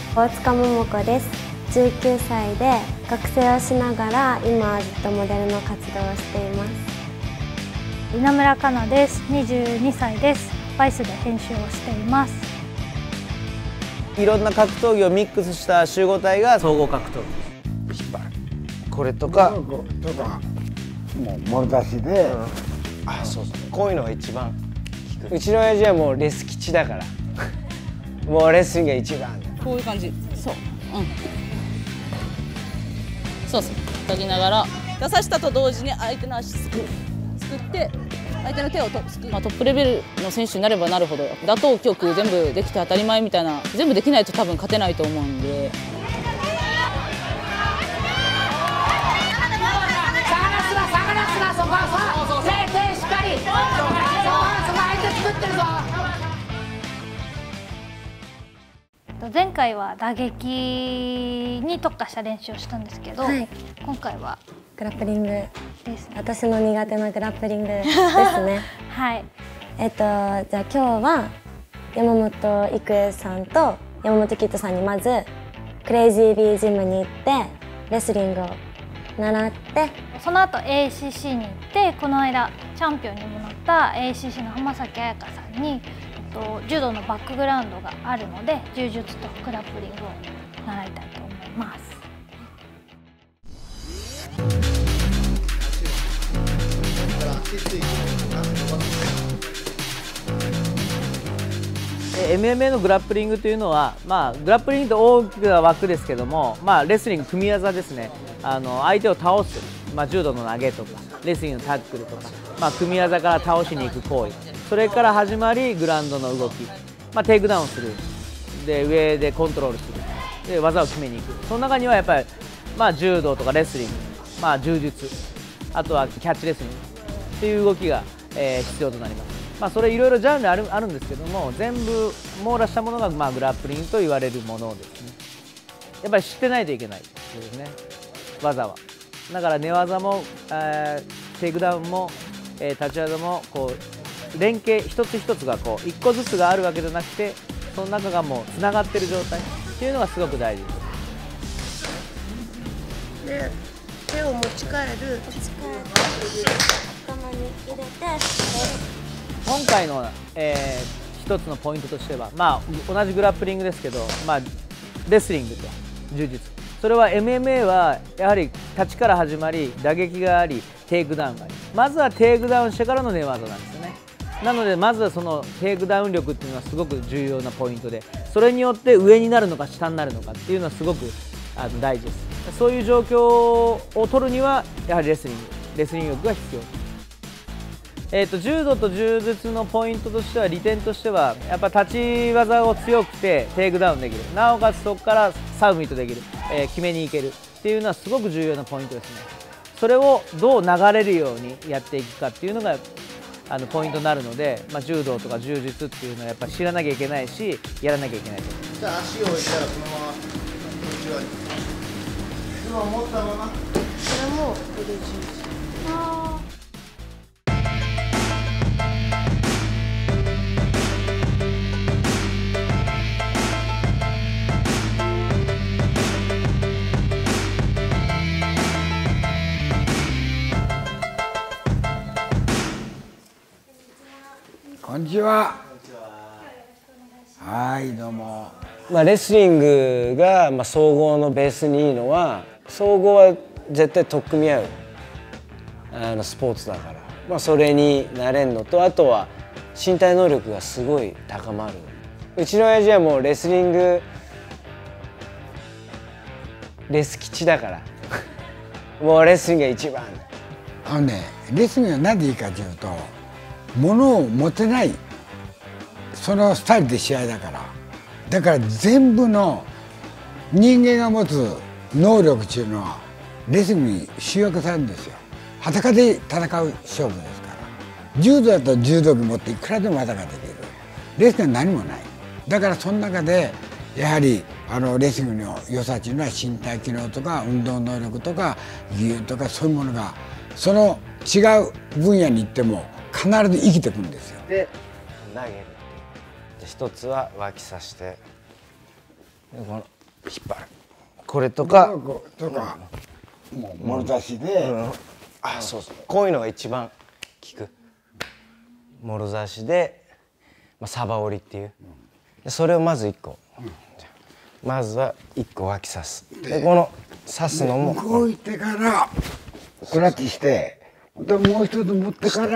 大塚桃子です。19歳で学生をしながら今はずっとモデルの活動をしています。 稲村香奈です。22歳です。バイスで編集をしています。 いろんな格闘技をミックスした集合体が総合格闘技。引っ張る。これとかもうもろ出しで、 あ、そうそう。こういうのが一番効く。うちの親父はもうレス吉だから。もうレスリングが一番。 こういう感じ。そう。そうそう。叩きながら出さしたと同時に相手の足すくって相手の手をすく。トップレベルの選手になればなるほど打倒曲全部できて当たり前みたいな、全部できないと多分勝てないと思うんで。 前回は打撃に特化した練習をしたんですけど、今回はグラップリングです。 私の苦手なグラップリングですね。 はい。 じゃあ今日は山本郁恵さんと山本キッドさんにまずクレイジービージムに行ってレスリングを習って、 その後 ACC に行って、この間チャンピオンにもなった ACC の浜崎彩香さんに柔道のバックグラウンドがあるので、柔術とグラップリングを習いたいと思います。 MMA のグラップリングというのは、グラップリングって大きな枠ですけども、レスリング組み技ですね。相手を倒す、柔道の投げとかレスリングのタックルとか、組み技から倒しに行く行為、それから始まりグラウンドの動き、テイクダウンする、で上でコントロールする、で技を決めに行く。その中にはやっぱり、柔道とかレスリング、柔術、あとはキャッチレスリングっていう動きが、必要となります。それいろいろジャンルあるんですけども、全部網羅したものがグラップリングと言われるものですね。やっぱり知ってないといけないですね、技は。だから寝技も、テイクダウンも、立ち技もこう連携一つ一つがこう一個ずつがあるわけじゃなくて、その中がもうつながってる状態っていうのがすごく大事です。 で、手を持ち替える。頭に入れて。 今回の、一つのポイントとしては、同じグラップリングですけど、レスリングと柔術、それは MMA はやはり立ちから始まり打撃がありテイクダウンがあり、まずはテイクダウンしてからの寝技なんですよね。なのでまずはそのテイクダウン力っていうのはすごく重要なポイントで、それによって上になるのか下になるのかっていうのはすごく大事です。そういう状況を取るにはやはりレスリング力が必要。柔道と柔術のポイントとしては、利点としてはやっぱ立ち技を強くてテイクダウンできる、なおかつそこからサブミットできる、決めにいけるっていうのはすごく重要なポイントですね。それをどう流れるようにやっていくかっていうのがポイントになるので、柔道とか柔術っていうのはやっぱり知らなきゃいけないし、やらなきゃいけないと思います。 じゃあ足を置いたらそのままこっち側にそのまま持ったまま、これもこれでこんにちは。はい、どうも。 レスリングが総合のベースにいいのは、総合は絶対取っ組み合うスポーツだから、それになれるのと、あとは身体能力がすごい高まる。うちの親父はもうレスリングレス吉だからもうレスリングが一番。 レスリングは何でいいかというと、物を持てないそのスタイルで試合だから、だから全部の人間が持つ能力っていうのはレスリングに集約されるんですよ。裸で戦う勝負ですから。柔道だと柔道着持っていくらでも技ができる。レスリングは何もない。だからその中でやはりレスリングの良さっていうのは身体機能とか運動能力とか技術とか、そういうものがその違う分野に行っても必ず生きてくるんですよ。 で投げる。一つは脇さして、この引っ張る。これとか、 もうもろ差しで、 あ、そうそう、こういうのが一番効く。もろ差しで、サバ折りっていう。でそれをまず1個、まずは1個脇刺す。でこの刺すのも動いてからクラッチして、でもう一つ持ってから、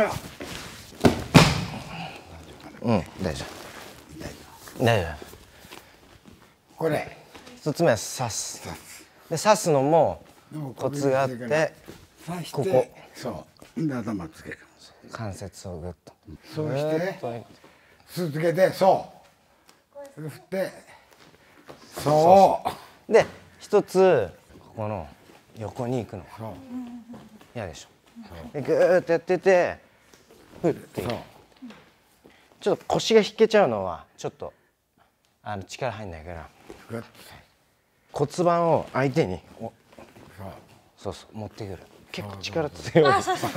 大丈夫大丈これ夫。1つ目は刺す。で刺すのもコツがあって、 刺してここそうで頭つける。 関節をグッとそうしてグッと続けてそう振ってそうで一つここの横に行くのそう嫌でしょ。でグーッとやっててふっていく。ちょっと腰が引けちゃうのはちょっと力入んないからグッと骨盤を相手にそう持ってくる。結構力強い。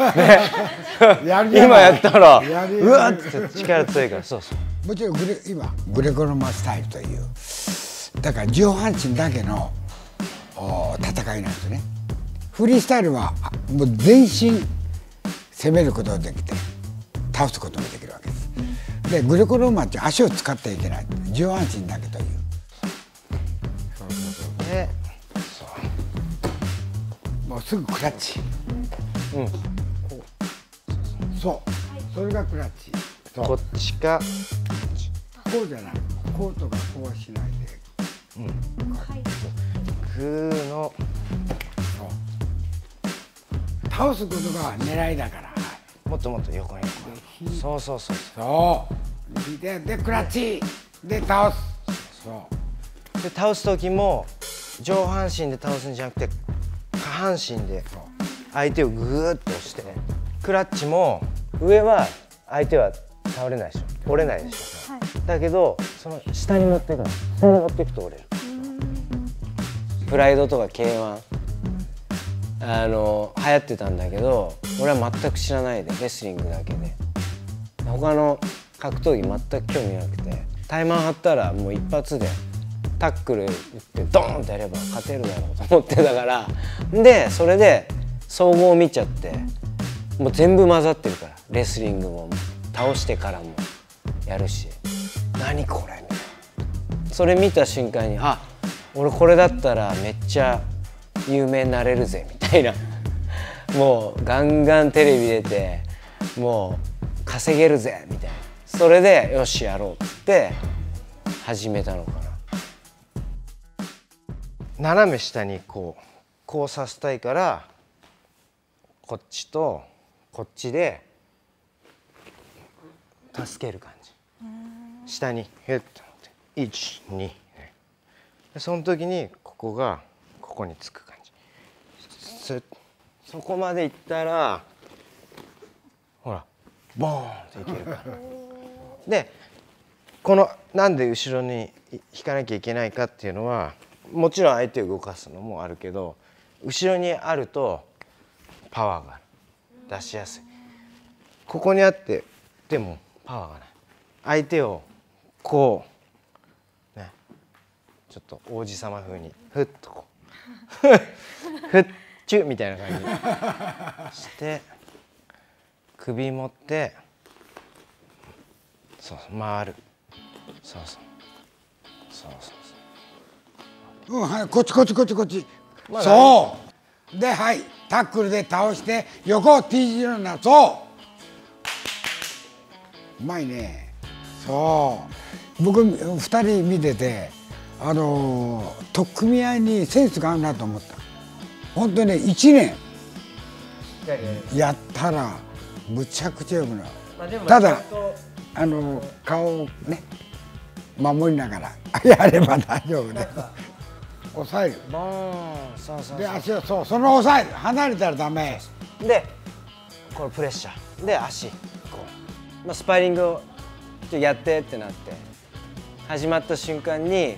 今やったらうわっって力強いから。そうそう。 もちろん今グレコローマンスタイルというだから上半身だけの戦いなんですね。フリースタイルはもう全身攻めることができて倒すこともできるわけです。でグレコローマンって足を使ってはいけない、上半身だけという。 でもうすぐクラッチ。そうそれがクラッチ。 こっちかこうじゃない、こうとかこうしないで、 グーの倒すことが狙いだから。 もっともっと横に。そうそうそうそうでクラッチで倒す。そうで倒す時も上半身で倒すんじゃなくて下半身で相手をグーッと押して、クラッチも上は相手は倒れないでしょ、折れないでしょ、だけどその下に持っていくの、下に持っていくと折れる。プライドとか K1 流行ってたんだけど、俺は全く知らないでレスリングだけで、他の格闘技全く興味なくて、タイマン張ったらもう一発でタックル打ってドーンってやれば勝てるだろうと思ってたから、でそれで総合見ちゃって、もう全部混ざってるから、レスリングも倒してからもやるし、何これみたいな。それ見た瞬間に、あ、俺これだったらめっちゃ有名になれるぜみたいなもうガンガンテレビ出てもう稼げるぜみたいな、それでよしやろうって始めたのかな。斜め下にこうさせたいから、こっちとこっちで助ける感じ。下にヒュッと持って1、2で、その時にここがここにつく感じ。そこまでいったらほらボーンっていけるから。でこのなんで後ろに引かなきゃいけないかっていうのは、もちろん相手を動かすのもあるけど、後ろにあるとパワーがある、出しやすい。ここにあってでもパワーがない。相手をこうね、ちょっと王子様風にふっとこうふっちゅみたいな感じにして首持って、そうそう回る、そうそうそうそうそう、 はい、こっちこっちこっちこっち、 まあ、 そうで、はい、タックルで倒して横 T 字路になる。そううまいね。そう僕2人見てて取っ組み合いにセンスがあるなと思った。本当にね、1年やったらむちゃくちゃよくなる。ただ顔をね守りながらやれば大丈夫ね。抑える。 そうそうそう。 で足をその抑える。離れたらダメ。 でこのプレッシャーで足こう、スパーリングをやってってなって始まった瞬間に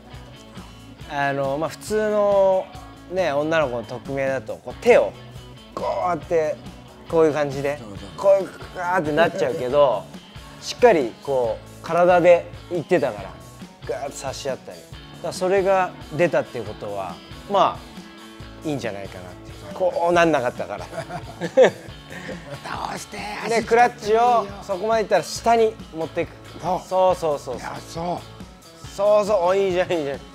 普通のね女の子の取っ組み合いだとこう手をこうやってこういう感じでこういうガーってなっちゃうけど、しっかりこう体でいってたからガーッと差し合ったりらそれが出たっていうことはまあいいんじゃないかなって。こうなんなかったから倒してでクラッチをそこまでいったら下に持っていく。そうそうそうそうおいいじゃんいいじゃん。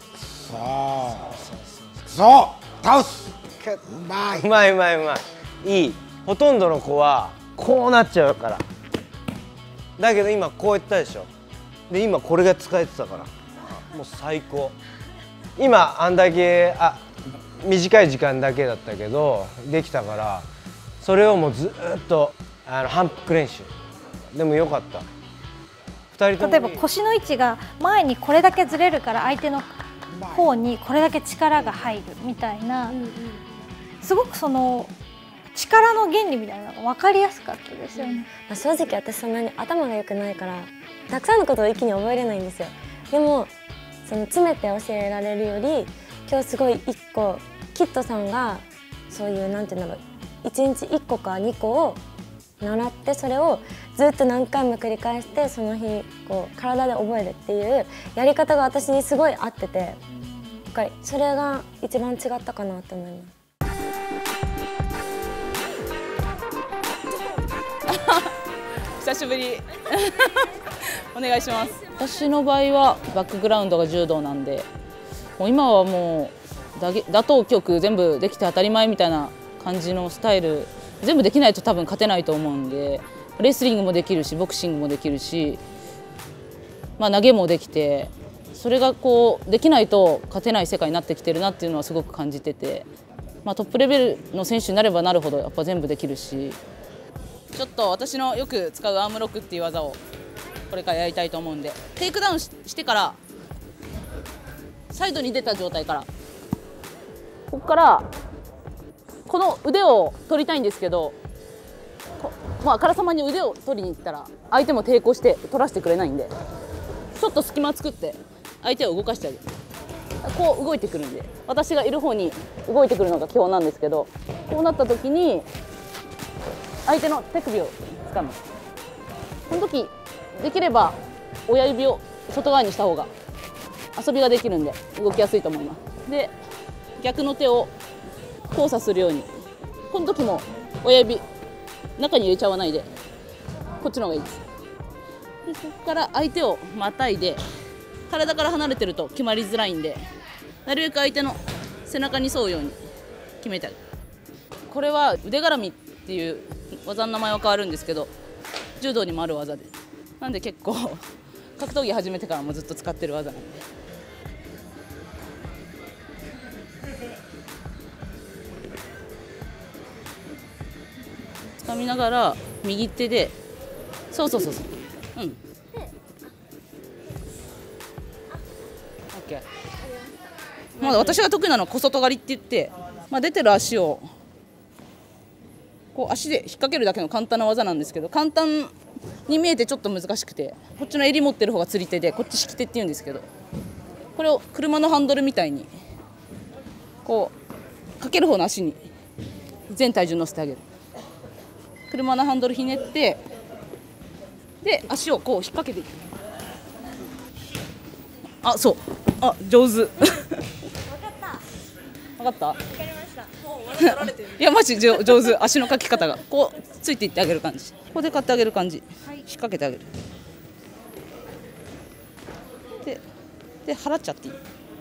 そう倒す。 うまいうまいいい。ほとんどの子はこうなっちゃうから。だけど今こうやったでしょ。で今これが使えてたからもう最高。今あんだけ短い時間だけだったけどできたから、それをもうずっと反復練習でもよかった。2人とも例えば腰の位置が前にこれだけずれるから相手の方にこれだけ力が入るみたいな、すごくその力の原理みたいなのが分かりやすかったですよね。 正直私そんなに頭が良くないからたくさんのことを一気に覚えれないんですよ。でもその詰めて教えられるより今日すごい1個キッドさんがそういうなんていうんだろう1日1個か2個を習ってそれをずっと何回も繰り返してその日こう体で覚えるっていうやり方が私にすごい合ってて、それが一番違ったかなと思います。 久しぶりお願いします。私の場合はバックグラウンドが柔道なんで、もう今はもう打倒曲全部できて当たり前みたいな感じのスタイル全部できないと多分勝てないと思うんで、レスリングもできるしボクシングもできるし、投げもできて、それがこうできないと勝てない世界になってきてるなっていうのはすごく感じてて、トップレベルの選手になればなるほどやっぱ全部できるし、ちょっと私のよく使うアームロックっていう技をこれからやりたいと思うんで、テイクダウンしてからサイドに出た状態からここからこの腕を取りたいんですけど、あからさまに腕を取りに行ったら相手も抵抗して取らせてくれないんで、ちょっと隙間作って相手を動かしてあげる。こう動いてくるんで、私がいる方に動いてくるのが基本なんですけど、こうなった時に相手の手首を掴む。この時できれば親指を外側にした方が遊びができるんで動きやすいと思います。で逆の手を交差するように、この時も親指中に入れちゃわないでこっちの方がいいです。でそこから相手をまたいで、体から離れてると決まりづらいんで、なるべく相手の背中に沿うように決めてあげる。これは腕絡みっていう技の名前は変わるんですけど、柔道にもある技で、なんで結構格闘技始めてからもずっと使ってる技なんで。掴みながら右手で、そう、OK。私が得意なのは小外刈りって言って、出てる足をこう足で引っ掛けるだけの簡単な技なんですけど、簡単に見えてちょっと難しくて、こっちの襟持ってる方が釣り手でこっち引き手って言うんですけど、これを車のハンドルみたいにこうかける方の足に全体重乗せてあげる。車のハンドルひねって、で足をこう引っ掛けていく。そう上手分かった。いやマジ上手。足のかき方がこうついていってあげる感じ、ここで買ってあげる感じ、引っ掛けてあげる。で払っちゃっていい。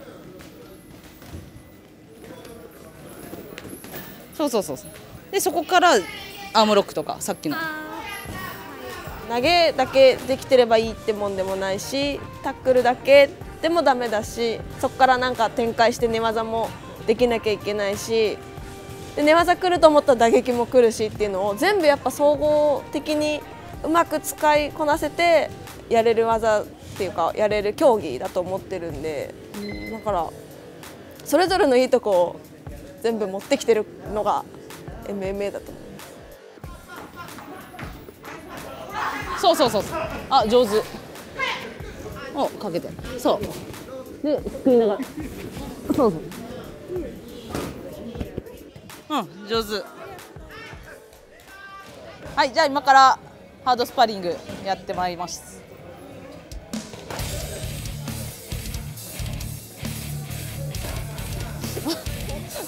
そうでそこからアームロックとかさっきの投げだけできてればいいってもんでもないし、タックルだけでもダメだし、そこからなんか展開して寝技もできなきゃいけないし、で寝技来ると思ったら打撃も来るしっていうのを全部やっぱ総合的にうまく使いこなせてやれる技っていうかやれる競技だと思ってるんで、だからそれぞれのいいとこを全部持ってきてるのが MMA だと思う。 そう上手をかけて、そうですくいながら、上手。はい、じゃあ今からハードスパーリングやってまいります。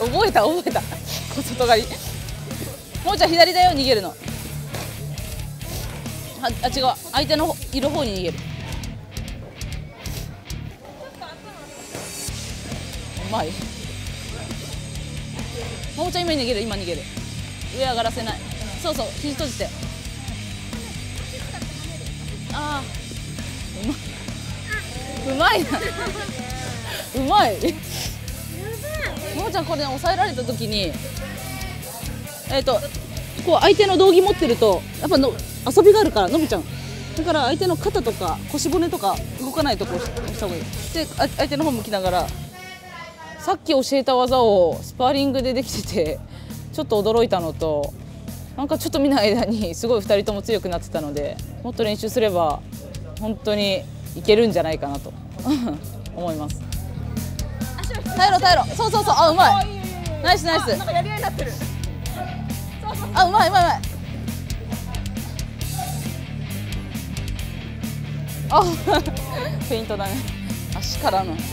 覚えた小外刈り。もうちゃん左だよ、逃げるの。あ、違う、相手のいる方に逃げる。うまい。もうちゃん今逃げる、今逃げる。上上がらせない。そうそう、肘閉じて。ああ、うまいな。うまい。ももちゃんこれ、ね、抑えられた時にこう相手の道着持ってるとやっぱの遊びがあるから伸びちゃう。だから相手の肩とか腰骨とか動かないとこうした方がいい。で相手の方向きながら、さっき教えた技をスパーリングでできててちょっと驚いたのと、なんかちょっと見ない間にすごい2人とも強くなってたので、もっと練習すれば本当にいけるんじゃないかなと思います。耐えろ耐えろ、そうそうそう、あ、うまい、ナイスナイス、なんかやり合いになってる。あ、うまいうまいうまい。あフェイントだね、足からの。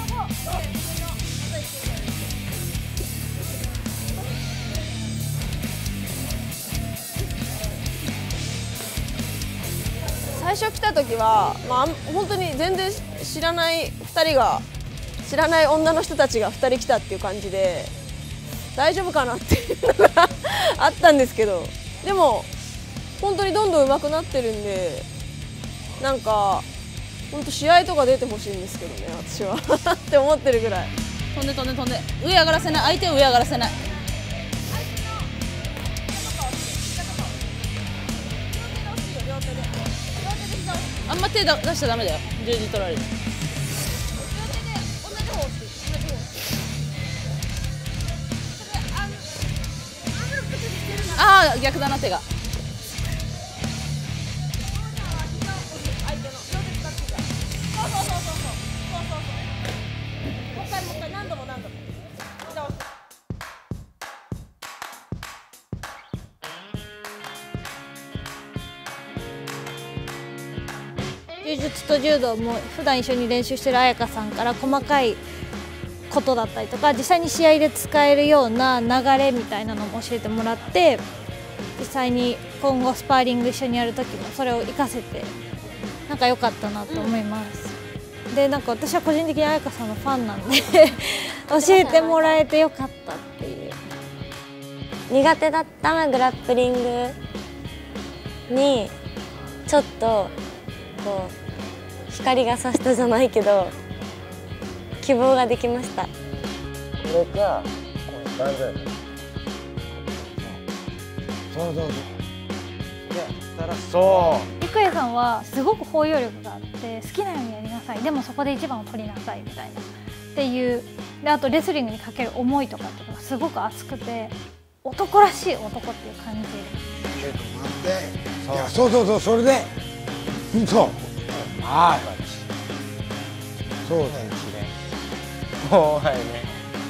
最初来た時は、まあ、本当に全然知らない2人が、知らない女の人たちが2人来たっていう感じで大丈夫かなっていうのがあったんですけど、でも本当にどんどん上手くなってるんで、なんか本当試合とか出てほしいんですけどね、私はって思ってるぐらい。 飛んで飛んで飛んで、上上がらせない、相手を上上がらせない。あんま手出しちゃダメだよ、十字取られる。ああ、逆だな、手が。 柔術と柔道も普段一緒に練習してる彩香さんから細かいことだったりとか、実際に試合で使えるような流れみたいなのも教えてもらって、実際に今後スパーリング一緒にやる時もそれを活かせてなんか良かったなと思います。でなんか私は個人的に彩香さんのファンなんで教えてもらえてよかったっていう。 苦手だったグラップリングにちょっとこう光が差したじゃないけど希望ができました。 これかこれ万歳。そうそうそう。でたらそう郁恵さんはすごく包容力があって、好きなようにやりなさい、でもそこで一番を取りなさいみたいなっていう。であとレスリングにかける思いとかっていうのがすごく熱くて、男らしい男っていう感じ。 いやそうそうそう、それでそうはい、そうだよ、 後輩ね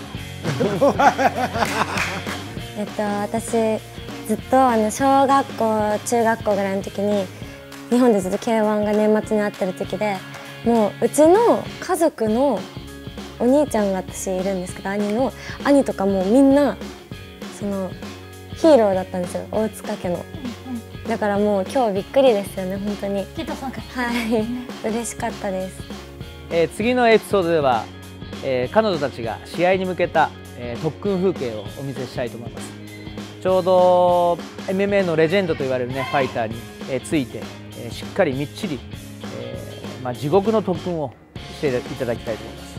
私ずっと小学校中学校ぐらいの時に日本でずっと K1 が年末にあってる時で、もううちの家族のお兄ちゃんが私いるんですけど、兄とかもみんなそのヒーローだったんですよ、大塚家の。だからもう今日びっくりですよね、本当に。はい、嬉しかったです。 次のエピソードでは、彼女たちが試合に向けた、特訓風景をお見せしたいと思います。ちょうど MMA のレジェンドと言われるねファイターに、ついて、しっかりみっちり、地獄の特訓をしていただきたいと思います。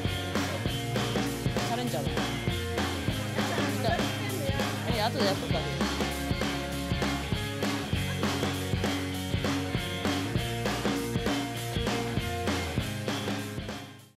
チャレンジャーだ。後でやっとくから。